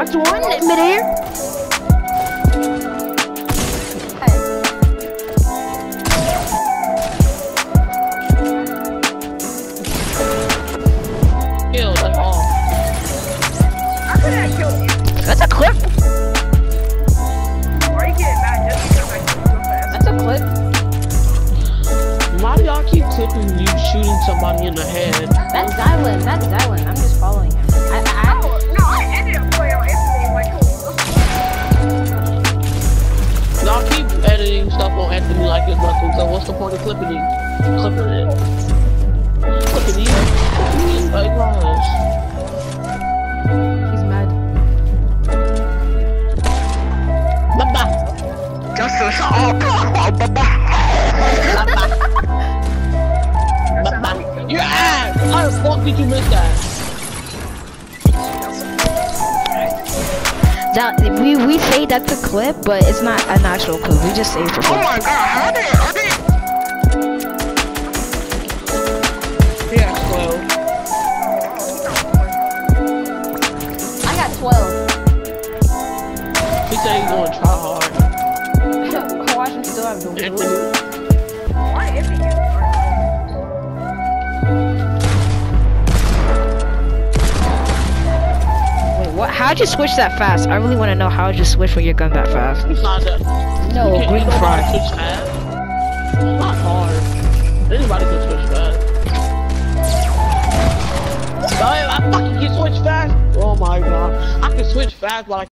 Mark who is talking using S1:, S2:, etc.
S1: knocked one in midair.
S2: Kill them all.
S3: I couldn't have killed you.
S1: That's a clip.
S3: Or you get mad just because I killed you so fast.
S1: That's a clip.
S2: Why do y'all keep clipping you shooting somebody in the head?
S1: That's Dylan. That's Dylan. I'm just following him.
S3: Oh, no, I ended up playing on Anthony like
S2: Y'all keep editing stuff on Anthony like it's nothing, so what's the point of clipping it? Clipping it. Clipping you? Like, gosh.
S1: He's mad.
S2: Bye-bye.
S3: Justice.
S2: Bye-bye. Your ass! How the fuck did you miss that?
S1: That, we say that's a clip, but it's not an actual clip. We just say it for
S3: Oh
S1: fun.
S3: my god, how did
S2: Yeah, well.
S1: I got 12.
S2: He said he's gonna try hard.
S1: Watch him still have no
S2: Anthony.
S3: why is he
S1: Wait, what? How'd you switch that fast? I really want to know how'd you switch with your gun that fast.
S2: It's not that.
S1: No,
S2: You
S1: green
S2: know how
S1: fry.
S2: to switch fast? It's not hard. Anybody can switch fast. I fucking can switch fast. Oh my god. I can switch fast, but I